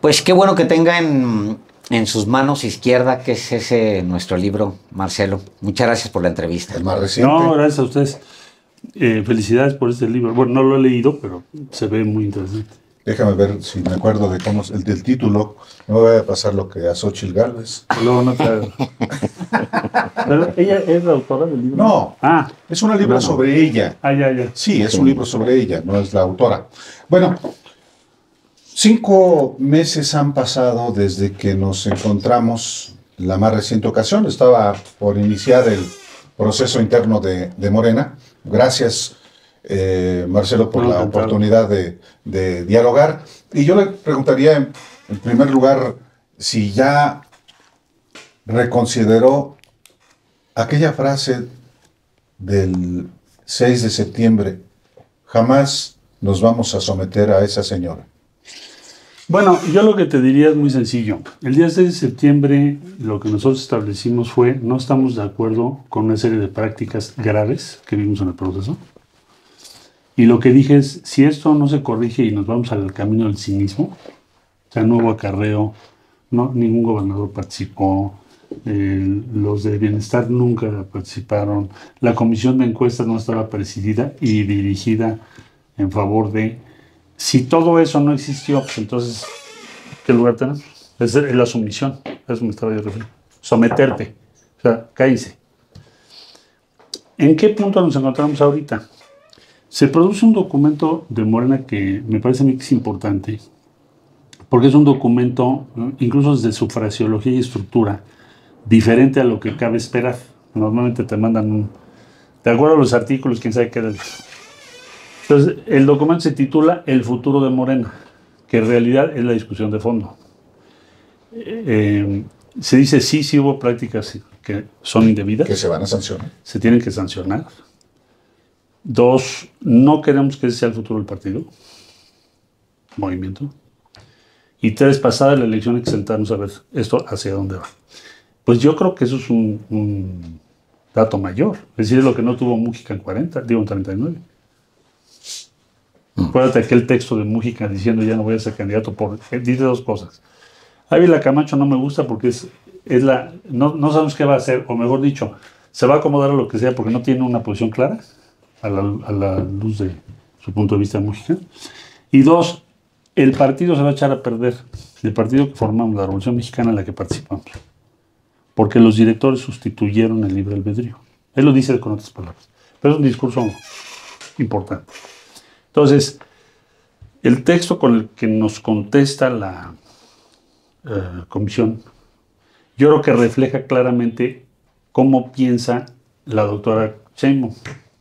Pues qué bueno que tenga en sus manos izquierda, que es ese nuestro libro, Marcelo. Muchas gracias por la entrevista. El más reciente. No, gracias a ustedes. Felicidades por este libro. Bueno, no lo he leído, pero se ve muy interesante. Déjame ver si me acuerdo de cómo es el del título. No voy a pasar lo que a Xóchitl Gálvez. Luego no te hago. Pero ella es la autora del libro. No, es un libro Bueno. sobre ella. Ya. Sí, es un libro sobre ella, no es la autora. Bueno, 5 meses han pasado desde que nos encontramos la más reciente ocasión. Estaba por iniciar el proceso interno de Morena. Gracias, Marcelo, por la oportunidad de dialogar. Y yo le preguntaría, en primer lugar, si ya reconsideró aquella frase del 6 de septiembre, jamás nos vamos a someter a esa señora. Bueno, yo lo que te diría es muy sencillo. El día 6 de septiembre lo que nosotros establecimos fue no estamos de acuerdo con una serie de prácticas graves que vimos en el proceso. Y lo que dije es, si esto no se corrige y nos vamos al camino del cinismo, o sea, no hubo acarreo, ningún gobernador participó, los de bienestar nunca participaron, la comisión de encuestas no estaba presidida y dirigida en favor de... Si todo eso no existió, pues entonces, ¿qué lugar tenemos? Es la sumisión, a eso me estaba yo refiriendo. Someterte, o sea, cállese. ¿En qué punto nos encontramos ahorita? Se produce un documento de Morena que me parece a mí que es importante, porque es un documento, incluso desde su fraseología y estructura, diferente a lo que cabe esperar. Normalmente te mandan de acuerdo a los artículos, quién sabe qué. Entonces, el documento se titula El futuro de Morena, que en realidad es la discusión de fondo. Se dice sí hubo prácticas que son indebidas. Que se van a sancionar. Se tienen que sancionar. 2, no queremos que ese sea el futuro del partido, movimiento. Y 3, pasada la elección hay que sentarnos a ver esto hacia dónde va. Pues yo creo que eso es un dato mayor. Es decir, lo que no tuvo Mújica en 39. Acuérdate aquel texto de Mújica diciendo ya no voy a ser candidato por... Dice 2 cosas. Ávila Camacho no me gusta porque no sabemos qué va a hacer, o mejor dicho, se va a acomodar a lo que sea porque no tiene una posición clara a la luz de su punto de vista de Mújica. Y 2, el partido se va a echar a perder. El partido que formamos, la Revolución Mexicana en la que participamos. Porque los directores sustituyeron el libre albedrío. Él lo dice con otras palabras. Pero es un discurso importante. Entonces, el texto con el que nos contesta la comisión, yo creo que refleja claramente cómo piensa la doctora Sheinbaum.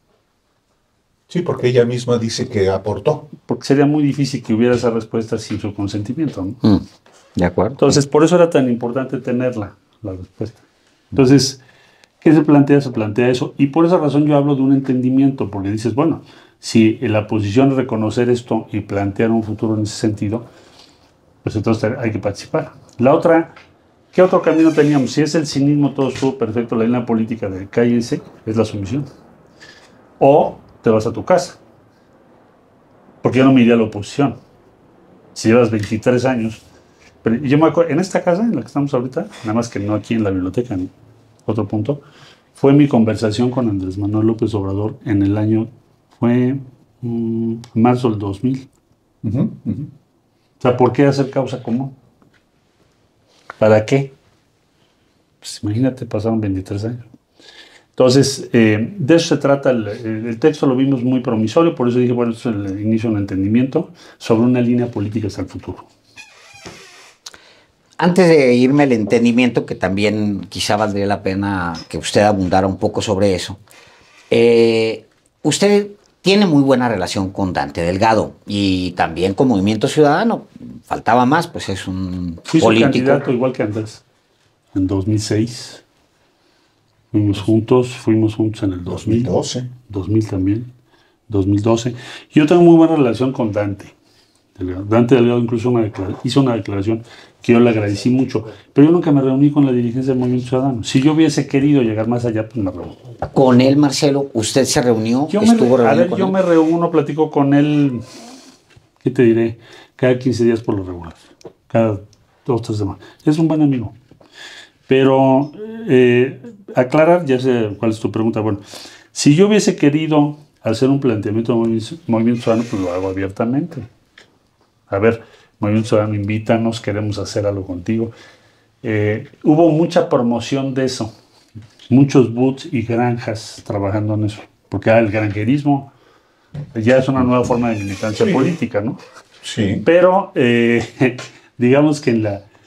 Sí, porque ella misma dice que aportó. Porque sería muy difícil que hubiera esa respuesta sin su consentimiento, ¿no? De acuerdo. Entonces, por eso era tan importante tenerla, la respuesta. Entonces, ¿qué se plantea? Se plantea eso. Y por esa razón yo hablo de un entendimiento, porque dices, bueno, si la posición es reconocer esto y plantear un futuro en ese sentido, pues entonces hay que participar. La otra, ¿qué otro camino teníamos? Si es el cinismo, todo estuvo perfecto, la línea política de cállense, es la sumisión. O te vas a tu casa. Porque yo no me iría a la oposición. Si llevas 23 años. Pero yo me acuerdo, en esta casa en la que estamos ahorita, nada más que no aquí en la biblioteca, en otro punto, fue mi conversación con Andrés Manuel López Obrador en el año, fue marzo del 2000. O sea, ¿por qué hacer causa común? ¿Para qué? Pues imagínate, pasaron 23 años. Entonces, de eso se trata. El texto lo vimos muy promisorio, por eso dije, bueno, esto es el inicio de un entendimiento sobre una línea política hacia el futuro. Antes de irme al entendimiento, que también quizá valdría la pena que usted abundara un poco sobre eso, usted tiene muy buena relación con Dante Delgado y también con Movimiento Ciudadano. Faltaba más, pues es un Fui político. Su candidato igual que Andrés, en 2006. Fuimos juntos en el 2012. 2000 también, 2012. Yo tengo muy buena relación con Dante Delgado. Dante Delgado incluso hizo una declaración que yo le agradecí mucho, pero yo nunca me reuní con la dirigencia del Movimiento Ciudadano. Si yo hubiese querido llegar más allá, pues me reuní. Con él, Marcelo, ¿usted se reunió? Yo me reúno, platico con él, ¿qué te diré? Cada 15 días por lo regular. cada 2 o 3 semanas. Es un buen amigo. Pero aclarar, ya sé cuál es tu pregunta. Bueno, si yo hubiese querido hacer un planteamiento de Movimiento Ciudadano, pues lo hago abiertamente. A ver, Movimiento Ciudadano, invítanos, queremos hacer algo contigo. Hubo mucha promoción de eso, muchos booths y granjas trabajando en eso, porque el granjerismo ya es una nueva forma de militancia política, ¿no? Sí. Pero digamos que en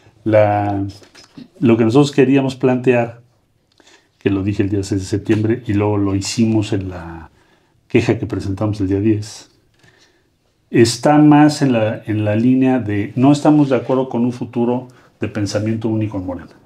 lo que nosotros queríamos plantear, que lo dije el día 6 de septiembre y luego lo hicimos en la queja que presentamos el día 10, está más en la línea de no estamos de acuerdo con un futuro de pensamiento único en Morena.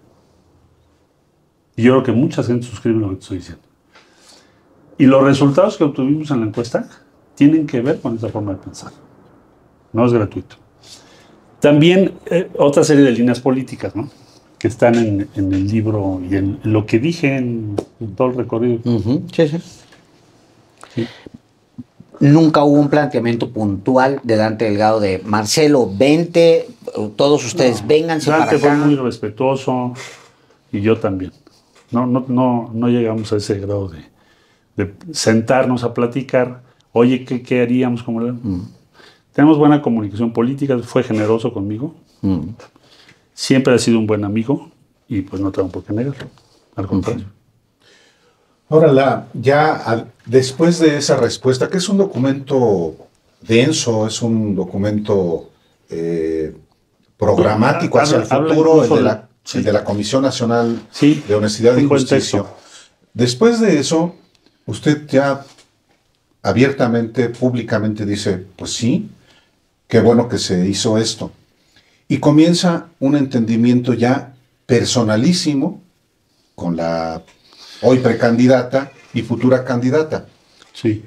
Y yo creo que mucha gente suscribe lo que te estoy diciendo. Y los resultados que obtuvimos en la encuesta tienen que ver con esa forma de pensar. No es gratuito. También otra serie de líneas políticas, ¿no?, que están en el libro y en lo que dije en todo el recorrido. Uh-huh. Sí, sí. Sí. Nunca hubo un planteamiento puntual de Dante Delgado de Marcelo, vente, todos ustedes vénganse para acá. Dante fue muy respetuoso y yo también. No llegamos a ese grado de sentarnos a platicar. Oye, ¿qué haríamos? Tenemos buena comunicación política, fue generoso conmigo. Siempre ha sido un buen amigo y pues no tengo por qué negarlo. Al contrario. Ahora, después de esa respuesta, que es un documento denso, es un documento programático hacia el futuro, el de la Comisión Nacional de Honestidad y Justicia. Después de eso, usted ya abiertamente, públicamente dice, pues sí, qué bueno que se hizo esto. Y comienza un entendimiento ya personalísimo con la hoy precandidata y futura candidata. Sí.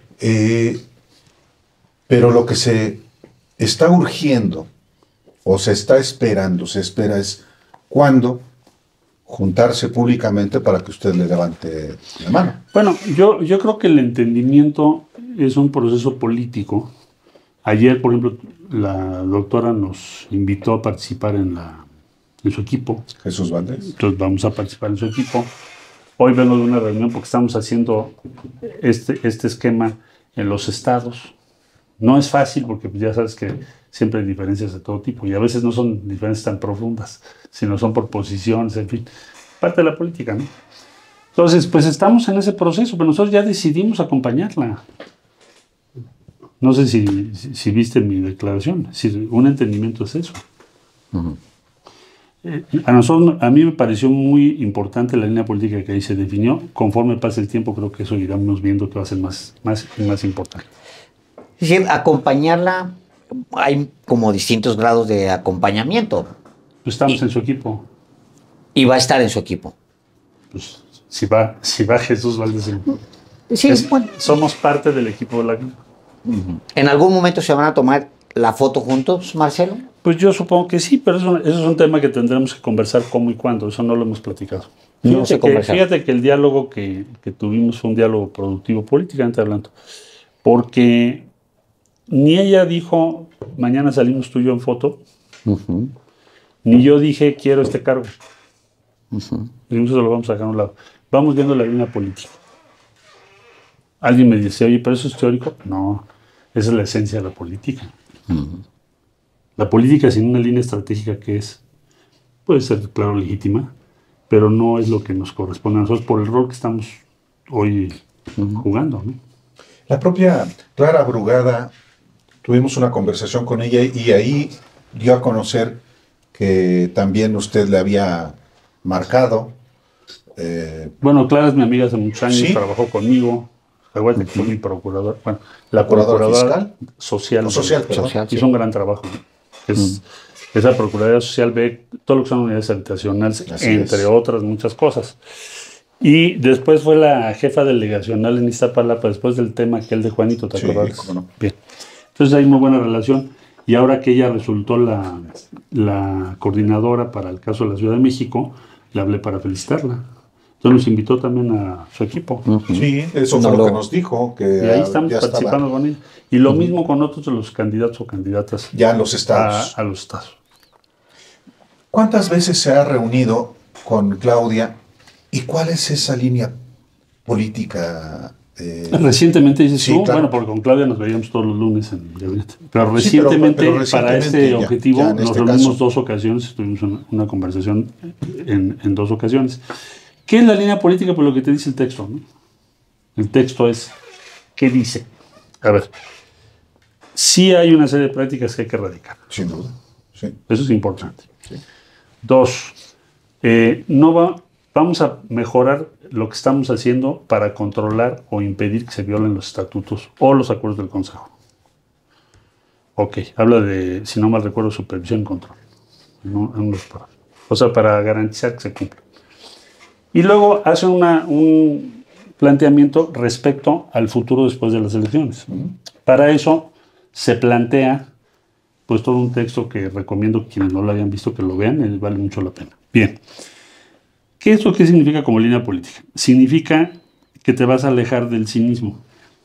Pero lo que se está urgiendo o se está esperando, se espera es cuándo juntarse públicamente para que usted le levante la mano. Bueno, yo creo que el entendimiento es un proceso político. Ayer, por ejemplo, la doctora nos invitó a participar en su equipo. Jesús Valdés. Entonces vamos a participar en su equipo. Hoy vengo de una reunión porque estamos haciendo este esquema en los estados. No es fácil porque ya sabes que siempre hay diferencias de todo tipo y a veces no son diferencias tan profundas, sino son por posiciones, en fin, parte de la política, ¿no? Entonces, pues estamos en ese proceso, pero nosotros ya decidimos acompañarla. No sé si viste mi declaración, si un entendimiento es eso. Uh-huh. A mí me pareció muy importante la línea política que ahí se definió. Conforme pase el tiempo, creo que eso iremos viendo que va a ser más importante. Es decir, acompañarla, hay como distintos grados de acompañamiento. Pues estamos en su equipo. Y va a estar en su equipo. Pues si va Jesús Valdés. Sí, bueno. Somos parte del equipo de la... Uh-huh. ¿En algún momento se van a tomar la foto juntos, Marcelo? Pues yo supongo que sí, pero eso es un tema que tendremos que conversar cómo y cuándo. Eso no lo hemos platicado. Fíjate que el diálogo que tuvimos fue un diálogo productivo, políticamente hablando. Porque ni ella dijo, mañana salimos tú y yo en foto, uh-huh, ni yo dije, quiero este cargo. Uh-huh. Y eso lo vamos a dejar a un lado. Vamos viendo la línea política. Alguien me dice, oye, ¿pero eso es teórico? No, esa es la esencia de la política. Uh-huh. La política sin una línea estratégica puede ser, claro, legítima, pero no es lo que nos corresponde a nosotros por el rol que estamos hoy jugando, ¿no? La propia Clara Brugada, tuvimos una conversación con ella y ahí dio a conocer que también usted le había marcado. Bueno, Clara es mi amiga hace muchos años, ¿sí? Trabajó conmigo. Igual que fue mi procurador, bueno, la procuradora social, hizo un gran trabajo. Esa Procuraduría Social ve todo lo que son unidades habitacionales, entre otras muchas cosas. Y después fue la jefa delegacional en Iztapalapa, después del tema aquel de Juanito, ¿te acuerdas? Cómo no. Bien. Entonces hay muy buena relación. Y ahora que ella resultó la coordinadora para el caso de la Ciudad de México, le hablé para felicitarla. Entonces nos invitó también a su equipo. Uh-huh. Sí, eso fue lo que nos dijo. Que y ahí estamos participando con ella. Y lo mismo con otros de los candidatos o candidatas ya en los estados. A los estados. ¿Cuántas veces se ha reunido con Claudia y cuál es esa línea política? Recientemente dices sí, tú, claro. bueno, porque con Claudia nos veíamos todos los lunes en el gabinete. Pero Sí, recientemente, pero para este objetivo, ya en nos este reunimos caso. 2 ocasiones, tuvimos una conversación en 2 ocasiones. ¿Qué es la línea política? Pues lo que te dice el texto, ¿no? El texto es, ¿qué dice? A ver, sí hay una serie de prácticas que hay que erradicar. Sin duda, sí. Eso es importante. Sí. 2, vamos a mejorar lo que estamos haciendo para controlar o impedir que se violen los estatutos o los acuerdos del Consejo. Ok, habla de, si no mal recuerdo, supervisión y control. O sea, para garantizar que se cumpla. Y luego hace un planteamiento respecto al futuro después de las elecciones. Para eso se plantea pues todo un texto que recomiendo que quienes no lo hayan visto que lo vean, vale mucho la pena. Bien. ¿Qué significa como línea política? Significa que te vas a alejar del cinismo.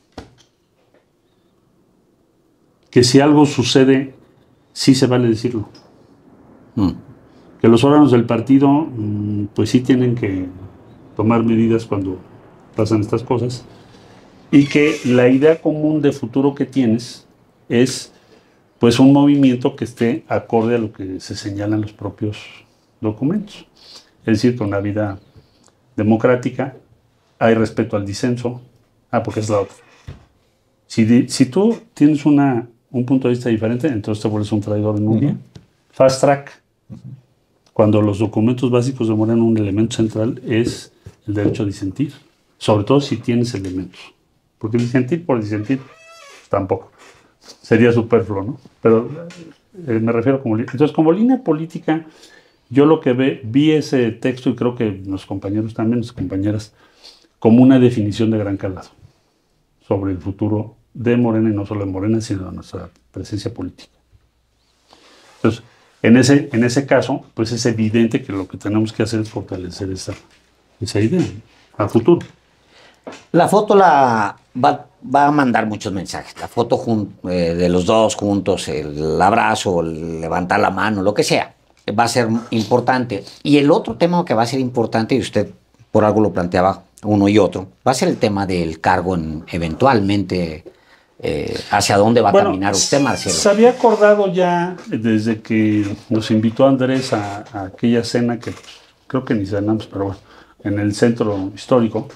Que si algo sucede, sí se vale decirlo. Que los órganos del partido, pues sí tienen que tomar medidas cuando pasan estas cosas. Y que la idea común de futuro que tienes es pues un movimiento que esté acorde a lo que se señalan los propios documentos. Es decir, con una vida democrática, hay respeto al disenso. Porque es la otra. Si tú tienes un punto de vista diferente, entonces te vuelves un traidor en un día. Fast track. Cuando los documentos básicos de Morena, un elemento central es el derecho a disentir. Sobre todo si tienes elementos. Porque disentir por disentir, tampoco. Sería superfluo, ¿no? Pero me refiero como... Entonces, como línea política... Yo lo que vi ese texto, y creo que los compañeros también, las compañeras, como una definición de gran calado sobre el futuro de Morena, y no solo de Morena, sino de nuestra presencia política. Entonces, en ese caso, pues es evidente que lo que tenemos que hacer es fortalecer esa idea a futuro. La foto va a mandar muchos mensajes. La foto de los dos juntos, el abrazo, el levantar la mano, lo que sea. Va a ser importante. Y el otro tema que va a ser importante, y usted por algo lo planteaba uno y otro, va a ser el tema del cargo eventualmente hacia dónde va a caminar usted, Marcelo. Se había acordado ya desde que nos invitó Andrés a aquella cena que creo que ni cenamos, pero bueno, en el centro histórico.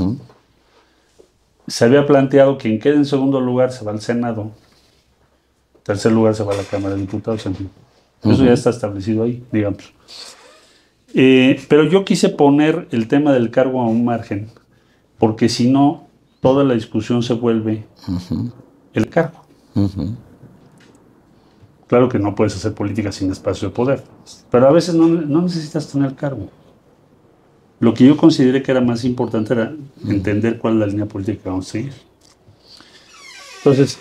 Se había planteado que quien quede en segundo lugar se va al Senado, en tercer lugar se va a la Cámara de Diputados, en fin. Eso ya está establecido ahí, digamos. Pero yo quise poner el tema del cargo a un margen, porque si no, toda la discusión se vuelve el cargo. Claro que no puedes hacer política sin espacio de poder, pero a veces no necesitas tener cargo. Lo que yo consideré que era más importante era entender cuál es la línea política que vamos a seguir. Entonces,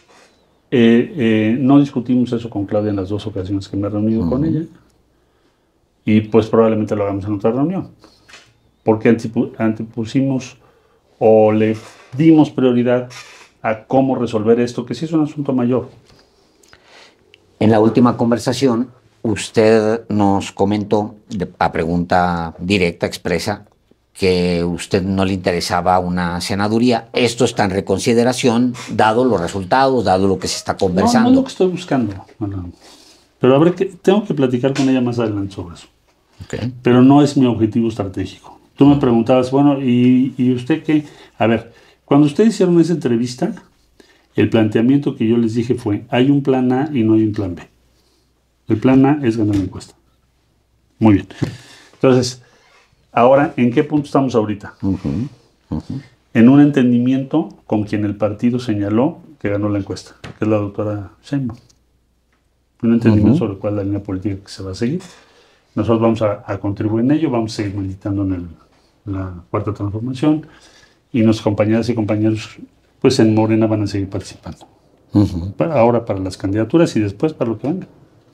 no discutimos eso con Claudia en las 2 ocasiones que me he reunido con ella, y pues probablemente lo hagamos en otra reunión, porque antepusimos o le dimos prioridad a cómo resolver esto, que sí es un asunto mayor. En la última conversación, usted nos comentó, a pregunta directa, expresa, que a usted no le interesaba una senaduría. Esto está en reconsideración, dado los resultados, dado lo que se está conversando. No es lo que estoy buscando. Pero tengo que platicar con ella más adelante sobre eso. Okay. Pero no es mi objetivo estratégico. Tú me preguntabas, bueno, ¿y usted qué? A ver, cuando ustedes hicieron esa entrevista, el planteamiento que yo les dije fue, hay un plan A y no hay un plan B. El plan A es ganar la encuesta. Muy bien. Entonces, ahora, ¿en qué punto estamos ahorita? En un entendimiento con quien el partido señaló que ganó la encuesta, que es la doctora Sheinbaum. Un entendimiento sobre cuál es la línea política que se va a seguir. Nosotros vamos a contribuir en ello, vamos a seguir militando en la Cuarta Transformación, y nuestras compañeras y compañeros pues en Morena van a seguir participando. Ahora para las candidaturas y después para lo que venga.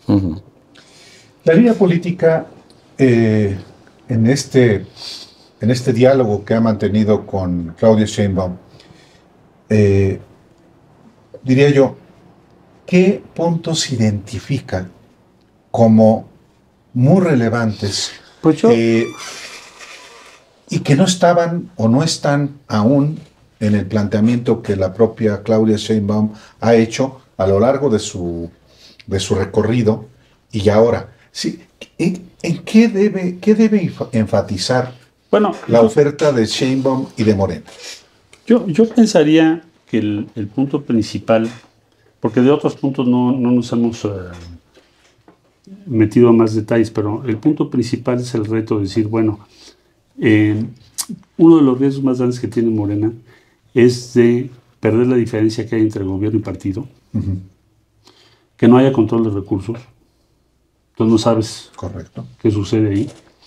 La línea política en este diálogo que ha mantenido con Claudia Sheinbaum, diría yo, ¿qué puntos identifica como muy relevantes Pues yo, y que no estaban o no están aún en el planteamiento que la propia Claudia Sheinbaum ha hecho a lo largo de su recorrido y ahora. Sí, ¿en qué debe enfatizar bueno, la oferta de Sheinbaum y de Morena? yo pensaría que el punto principal, porque de otros puntos no nos hemos metido a más detalles, pero el punto principal es el reto de decir, bueno, uno de los riesgos más grandes que tiene Morena es de perder la diferencia que hay entre gobierno y partido, que no haya control de recursos, entonces no sabes Correcto. qué sucede ahí.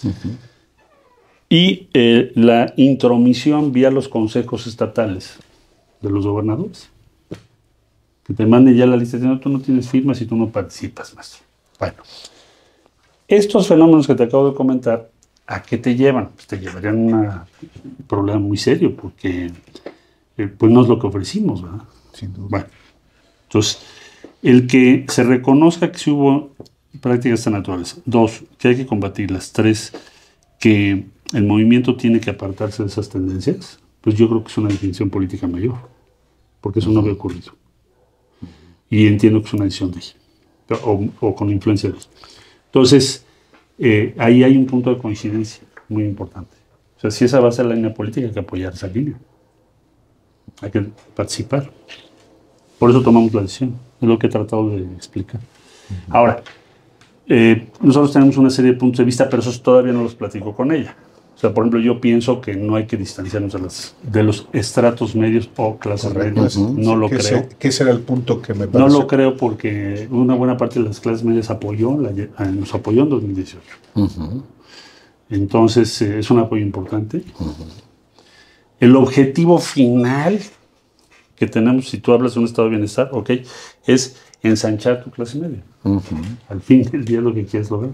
Y la intromisión vía los consejos estatales de los gobernadores. Que te manden ya la lista diciendo, tú no tienes firmas y tú no participas más. Bueno, estos fenómenos que te acabo de comentar, ¿a qué te llevan? Pues te llevarían a un problema muy serio, porque pues no es lo que ofrecimos, ¿verdad? Sin duda. Bueno, entonces, el que se reconozca que sí hubo prácticas tan naturales. 2, que hay que combatirlas. 3, que el movimiento tiene que apartarse de esas tendencias. Pues yo creo que es una definición política mayor, porque eso no había ocurrido. Y entiendo que es una decisión de ella, o con influencia de ella. Entonces, ahí hay un punto de coincidencia muy importante. O sea, si esa va a ser la línea política, hay que apoyar esa línea. Hay que participar. Por eso tomamos la decisión. Es lo que he tratado de explicar. Ahora, nosotros tenemos una serie de puntos de vista, pero esos todavía no los platico con ella. O sea, por ejemplo, yo pienso que no hay que distanciarnos de los estratos medios o clases medias. No lo creo. ¿Qué será el punto que me parece? No lo creo porque una buena parte de las clases medias nos apoyó en 2018. Entonces, es un apoyo importante. El objetivo final que tenemos, si tú hablas de un estado de bienestar, ok, es ensanchar tu clase media. Al fin del día es lo que quieres lograr.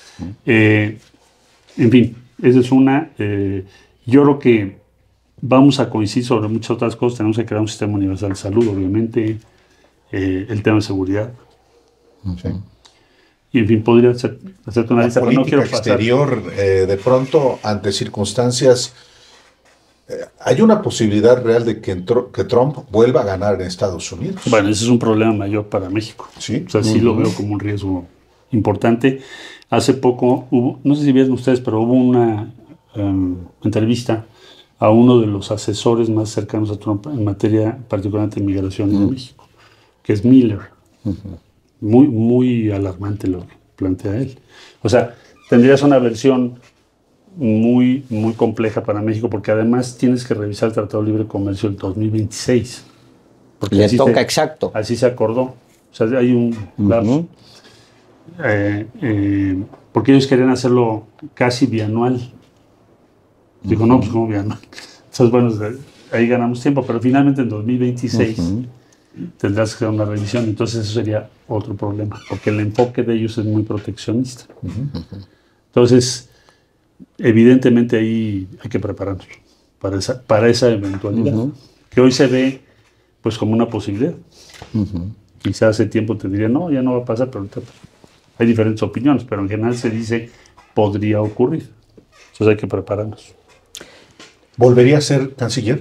En fin, esa es una. Yo creo que vamos a coincidir sobre muchas otras cosas. Tenemos que crear un sistema universal de salud, obviamente, el tema de seguridad. Sí. Y en fin, podría hacerte una lista, pero no quiero pasar. Exterior, de pronto, ante circunstancias, ¿hay una posibilidad real de que Trump vuelva a ganar en Estados Unidos? Bueno, ese es un problema mayor para México. Sí. O sea, sí lo veo como un riesgo importante. Hace poco hubo, no sé si vieron ustedes, pero hubo una entrevista a uno de los asesores más cercanos a Trump en materia particularmente de migración en México, que es Miller. Muy, muy alarmante lo que plantea él. O sea, tendrías una versión muy, muy compleja para México, porque además tienes que revisar el Tratado de Libre Comercio del 2026. Porque le toca exacto. Así se acordó. O sea, hay un lapso. Porque ellos querían hacerlo casi bianual. Dijo, no, pues como bianual. Entonces, bueno, ahí ganamos tiempo, pero finalmente en 2026 tendrás que hacer una revisión. Entonces eso sería otro problema, porque el enfoque de ellos es muy proteccionista. Entonces, evidentemente ahí hay que prepararnos para esa eventualidad, que hoy se ve pues como una posibilidad. Quizás hace tiempo te diría, no, ya no va a pasar, pero ahorita hay diferentes opiniones, pero en general se dice, podría ocurrir. Entonces hay que prepararnos. ¿Volvería a ser canciller?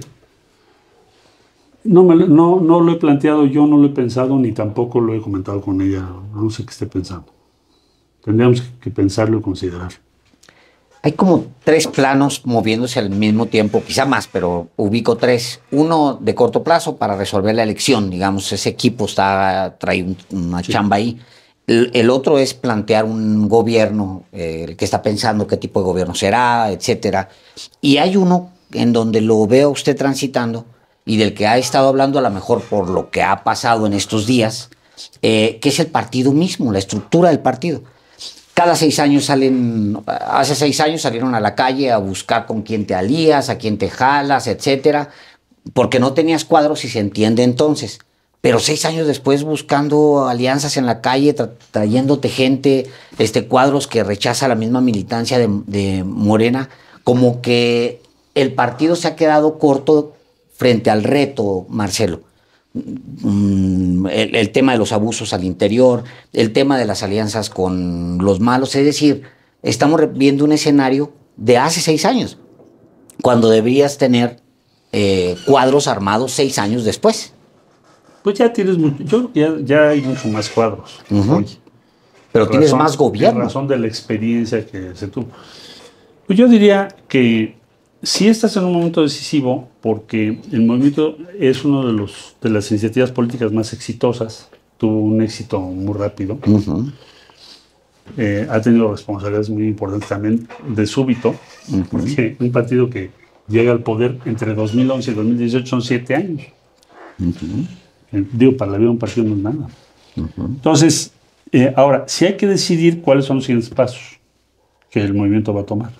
No lo he planteado yo, no lo he pensado, ni tampoco lo he comentado con ella. No sé qué esté pensando. Tendríamos que pensarlo y considerar. Hay como 3 planos moviéndose al mismo tiempo, quizá más, pero ubico 3. Uno de corto plazo para resolver la elección, digamos, ese equipo trae una chamba ahí. El otro es plantear un gobierno, el que está pensando qué tipo de gobierno será, etcétera. Y hay uno en donde lo veo a usted transitando y del que ha estado hablando a lo mejor por lo que ha pasado en estos días, que es el partido mismo, la estructura del partido. Cada 6 años hace 6 años salieron a la calle a buscar con quién te alías, a quién te jalas, etcétera, porque no tenías cuadros y se entiende entonces. Pero 6 años después buscando alianzas en la calle, trayéndote gente, cuadros que rechaza la misma militancia de Morena, como que el partido se ha quedado corto frente al reto, Marcelo. el tema de los abusos al interior, el tema de las alianzas con los malos. Es decir, estamos viendo un escenario de hace 6 años, cuando deberías tener cuadros armados 6 años después. Pues ya tienes mucho, yo creo que ya hay mucho más cuadros. Hoy. Pero tienes más gobierno. En razón de la experiencia que se tuvo. Pues yo diría que sí estás en un momento decisivo, porque el movimiento es uno de las iniciativas políticas más exitosas. Tuvo un éxito muy rápido. Ha tenido responsabilidades muy importantes también de súbito, porque un partido que llega al poder entre 2011 y 2018 son 7 años. Digo, para la vida de un partido no es nada. Entonces, ahora, sí hay que decidir cuáles son los siguientes pasos que el movimiento va a tomar.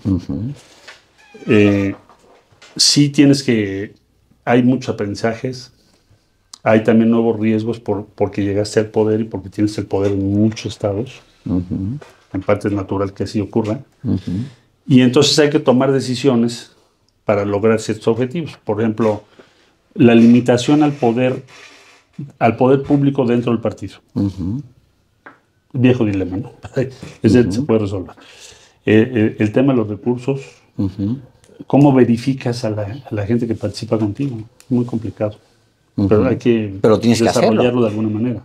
Sí tienes que... Hay muchos aprendizajes, hay también nuevos riesgos porque llegaste al poder y porque tienes el poder en muchos estados. En parte es natural que así ocurra. Y entonces hay que tomar decisiones para lograr ciertos objetivos. Por ejemplo, la limitación al poder público dentro del partido. Viejo dilema, ¿no? Ese se puede resolver. El tema de los recursos, ¿cómo verificas a la gente que participa contigo? Muy complicado. Pero hay que desarrollarlo de alguna manera.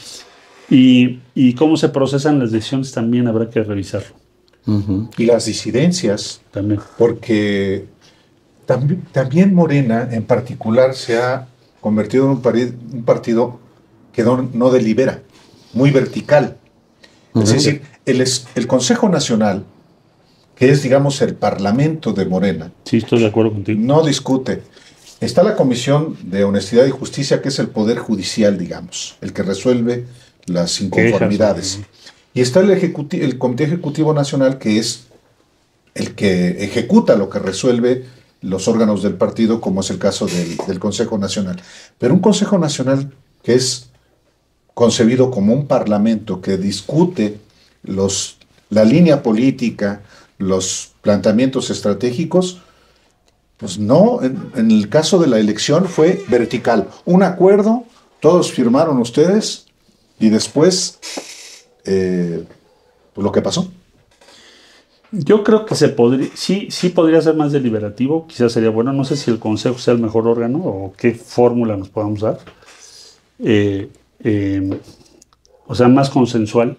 Y cómo se procesan las decisiones también habrá que revisarlo. Y las disidencias, también. Porque también Morena en particular se ha convertido en un partido que no delibera, muy vertical. Es decir, el Consejo Nacional, que es, digamos, el Parlamento de Morena. Sí, estoy de acuerdo contigo. No discute. Está la Comisión de Honestidad y Justicia, que es el Poder Judicial, digamos, el que resuelve las inconformidades. Y está el Comité Ejecutivo Nacional, que es el que ejecuta lo que resuelve los órganos del partido, como es el caso del Consejo Nacional. Pero un Consejo Nacional que es concebido como un parlamento que discute la línea política, los planteamientos estratégicos, pues no, en el caso de la elección fue vertical. Un acuerdo, todos firmaron ustedes, y después, pues lo que pasó. Yo creo que sí podría ser más deliberativo, quizás sería bueno, no sé si el Consejo sea el mejor órgano o qué fórmula nos podamos dar. O sea, más consensual.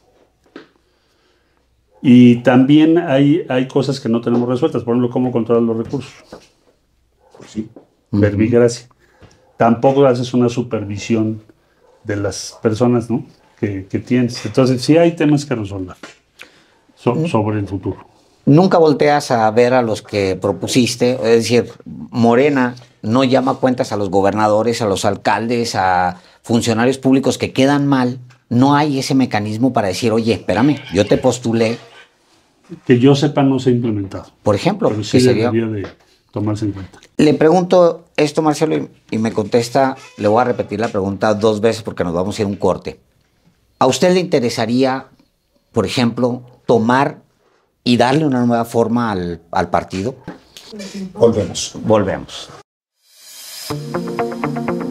Y también hay cosas que no tenemos resueltas, por ejemplo, cómo controlar los recursos. Pues sí. Verbigracia. Tampoco haces una supervisión de las personas, ¿no? que tienes. Entonces, sí hay temas que resolver sobre el futuro. Nunca volteas a ver a los que propusiste, es decir, Morena no llama cuentas a los gobernadores, a los alcaldes, a funcionarios públicos que quedan mal. No hay ese mecanismo para decir, oye, espérame, yo te postulé. Que yo sepa, no se ha implementado. Por ejemplo, pero sí debería de tomarse en cuenta. Le pregunto esto, Marcelo, y me contesta, le voy a repetir la pregunta 2 veces porque nos vamos a ir a un corte. ¿A usted le interesaría, por ejemplo, tomar y darle una nueva forma al partido? Volvemos. Volvemos.